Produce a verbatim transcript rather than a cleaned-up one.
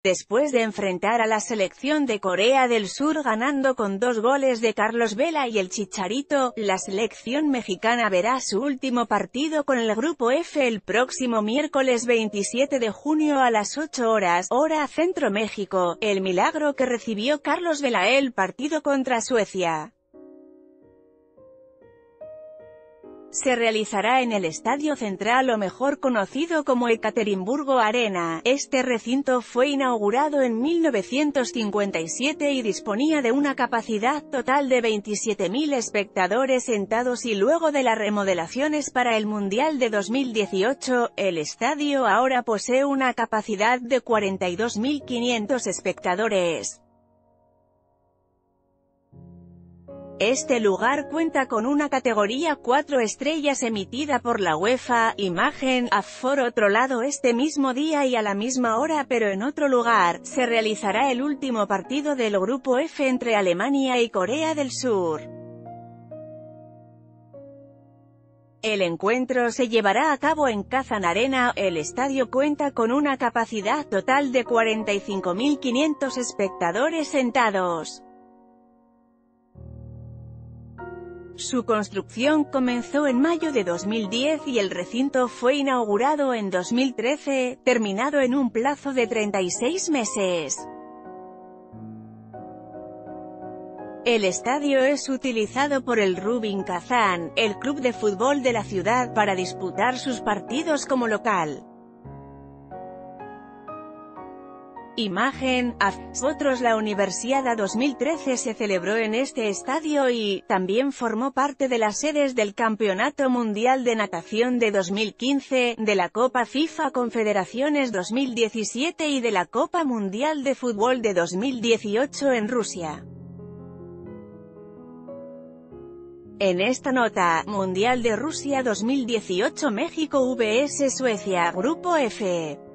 Después de enfrentar a la selección de Corea del Sur ganando con dos goles de Carlos Vela y el Chicharito, la selección mexicana verá su último partido con el Grupo F el próximo miércoles veintisiete de junio a las ocho horas, hora Centro México. El milagro que recibió Carlos Vela el partido contra Suecia se realizará en el Estadio Central, o mejor conocido como Ekaterimburgo Arena. Este recinto fue inaugurado en mil novecientos cincuenta y siete y disponía de una capacidad total de veintisiete mil espectadores sentados, y luego de las remodelaciones para el Mundial de dos mil dieciocho, el estadio ahora posee una capacidad de cuarenta y dos mil quinientos espectadores. Este lugar cuenta con una categoría cuatro estrellas emitida por la UEFA. Imagen, A. Por otro lado, este mismo día y a la misma hora pero en otro lugar, se realizará el último partido del Grupo F entre Alemania y Corea del Sur. El encuentro se llevará a cabo en Kazan Arena. El estadio cuenta con una capacidad total de cuarenta y cinco mil quinientos espectadores sentados. Su construcción comenzó en mayo de dos mil diez y el recinto fue inaugurado en dos mil trece, terminado en un plazo de treinta y seis meses. El estadio es utilizado por el Rubin Kazán, el club de fútbol de la ciudad, para disputar sus partidos como local. Imagen, A. Otros La Universiada dos mil trece se celebró en este estadio y, también formó parte de las sedes del Campeonato Mundial de Natación de dos mil quince, de la Copa FIFA Confederaciones dos mil diecisiete y de la Copa Mundial de Fútbol de dos mil dieciocho en Rusia. En esta nota, Mundial de Rusia dos mil dieciocho, México versus Suecia, Grupo F.